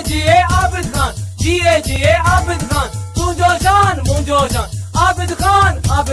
जिए आबिद खान, जिए जिए आबिद खान, तू जो शान मुझो शान, आबिद खान।